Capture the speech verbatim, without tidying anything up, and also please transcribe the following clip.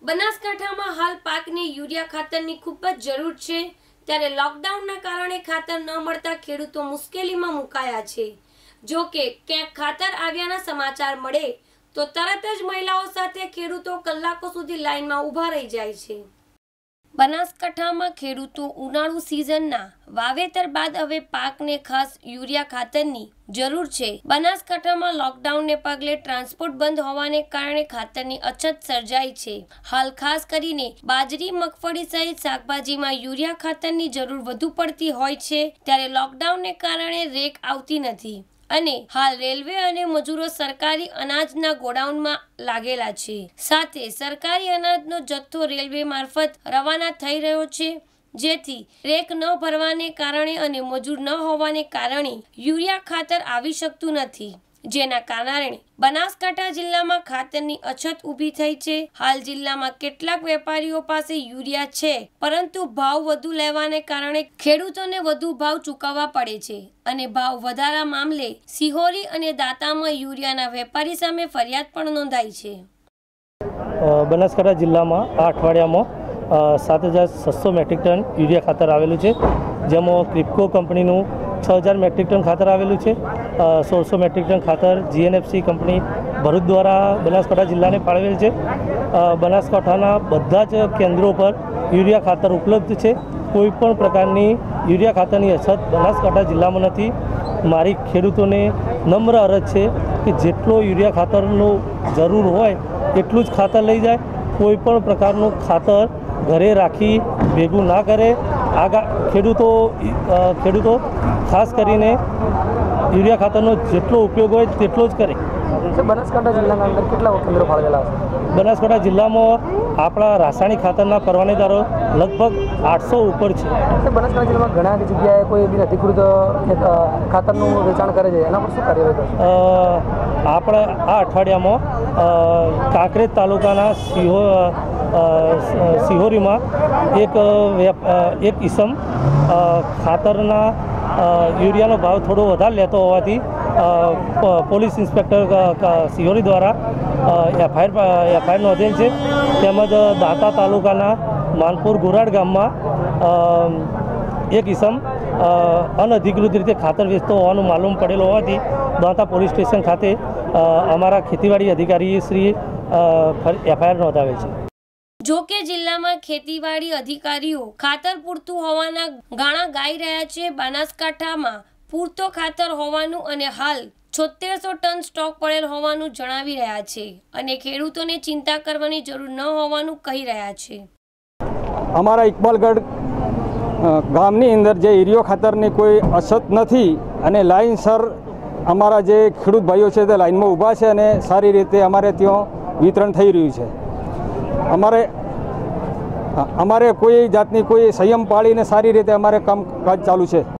બનાસકાંઠામાં હાલ પાકને યુરિયા ખાતરની ખૂબ જ જરૂર છે, ત્યારે લોકડાઉનના કારણે ખાતર ન મળતા ખેડૂતો મુશ્કેલીમાં મુકાયા છે। જો કે ક્યાંક ખાતર આવ્યાના સમાચાર મળે તો તરત જ મહિલાઓ સાથે ખેડૂતો કલાકો સુધી લાઈનમાં ઊભા રહી જાય છે। બનાસકાંઠામાં ખેડૂતો ઉનાળુ સિઝનના વાવેતર બાદ હવે પાકને ખાસ યુરિયા ખાતરની જરૂર છે। બનાસકાંઠામાં લોકડાઉનને પગલે ટ્રાન્સપોર્ટ બંધ હોવાને કારણે ખાતરની અછત સર્જાઈ છે। હાલ ખાસ કરીને બાજરી, મગફળી સહિત શાકભાજીમાં યુરિયા ખાતરની જરૂર વધુ પડતી હોય છે, ત્યારે લોકડાઉનને કારણે રેક આવતી નથી અને હાલ રેલવે અને મજૂરો સરકારી અનાજના ગોડાઉનમાં લાગેલા છે। સાથે સરકારી અનાજનો જથ્થો રેલવે મારફત રવાના થઈ રહ્યો છે, જેથી રેક ન ભરવાને કારણે અને મજૂર ન હોવાને કારણે યુરિયા ખાતર આવી શકતું નથી, જેના કારણે બનાસકાંઠા જિલ્લામાં ખાતરની અછત ઊભી થઈ છે। હાલ જિલ્લામાં કેટલાક વેપારીઓ પાસે યુરિયા છે, પરંતુ ભાવ વધુ લેવાને કારણે ખેડૂતોને વધુ ભાવ ચૂકવવા પડે છે અને ભાવ વધારા મામલે સિહોરી અને દાંતામાં યુરિયાના વેપારી સામે ફરિયાદ પણ નોંધાઈ છે। બનાસકાંઠા જિલ્લામાં આ અઠવાડિયામાં સાત હજાર છસો મેટ્રિક ટન યુરિયા ખાતર આવેલું છે, જેમાં ક્રિપ્કો કંપનીનું છ હજાર મેટ્રિક ટન ખાતર આવેલું છે। સોળસો મેટ્રિક ટન ખાતર જીએનએફસી કંપની ભરૂચ દ્વારા બનાસકાંઠા જિલ્લાને ફાળવેલ છે। બનાસકાંઠાના બધા જ કેન્દ્રો પર યુરિયા ખાતર ઉપલબ્ધ છે। કોઈ પણ પ્રકારની યુરિયા ખાતરની અછત બનાસકાંઠા જિલ્લામાં નથી। મારી ખેડૂતોને નમ્ર અરજ છે કે જેટલો યુરિયા ખાતરનો જરૂર હોય એટલું જ ખાતર લઈ જાય, કોઈ પણ પ્રકારનું ખાતર ઘરે રાખી ભેગું ના કરે। આગા ખેડૂતો ખેડૂતો ખાસ કરીને યુરિયા ખાતરનો જેટલો ઉપયોગ હોય તેટલો જ કરે। બનાસકાંઠા જિલ્લાના અંદર કેટલા કેન્દ્રો ફાળવેલા છે? બનાસકાંઠા જિલ્લામાં આપણા રાસાયણિક ખાતરના પરવાનેદારો લગભગ આઠસો ઉપર છે। બનાસકાંઠા જિલ્લામાં ઘણા જગ્યાએ કોઈ બી અધિકૃત ખાતરનું વેચાણ કરે છે, એના પર શું કાર્યવાહી કરશે? આપણે આ અઠવાડિયામાં કાંકરેજ તાલુકાના સિહો સિહોરીમાં એક એક ઈસમ ખાતરના યુરિયાનો ભાવ થોડો વધારે લેતો હોવાથી પોલીસ ઇન્સ્પેક્ટર સિહોરી દ્વારા એફઆઈઆર એફઆઈઆર નોંધેલ છે। તેમજ દાંતા તાલુકાના માનપુર ગોરાડ ગામમાં એક ઈસમ અનધિકૃત રીતે ખાતર વેચતો હોવાનું માલુમ પડેલો હોવાથી દાંતા પોલીસ સ્ટેશન ખાતે અમારા ખેતીવાડી અધિકારી શ્રી એફઆઈઆર નોંધાવે છે। જો કે જિલ્લામાં ખેતીવાડી અધિકારીઓ ખાતર પૂરતું હોવાના ગાણા ગાઈ રહ્યા છે। બનાસકાંઠામાં પૂરતો ખાતર હોવાનું અને હાલ છોતેરસો ટન સ્ટોક પડેલ હોવાનું જણાવી રહ્યા છે અને ખેડૂતોને ચિંતા કરવાની જરૂર ન હોવાનું કહી રહ્યા છે। અમારા ઇકબાલગઢ ગામની અંદર જે યુરિયા ખાતરની કોઈ અછત નથી અને લાઇનસર અમારા જે ખેડૂત ભાઈઓ છે તે લાઇનમાં ઊભા છે અને સારી રીતે અમારે ત્યાં વિતરણ થઈ રહ્યું છે। અમારે અમારે કોઈ જાતની કોઈ સંયમ પાળીને સારી રીતે અમારે કામકાજ ચાલુ છે।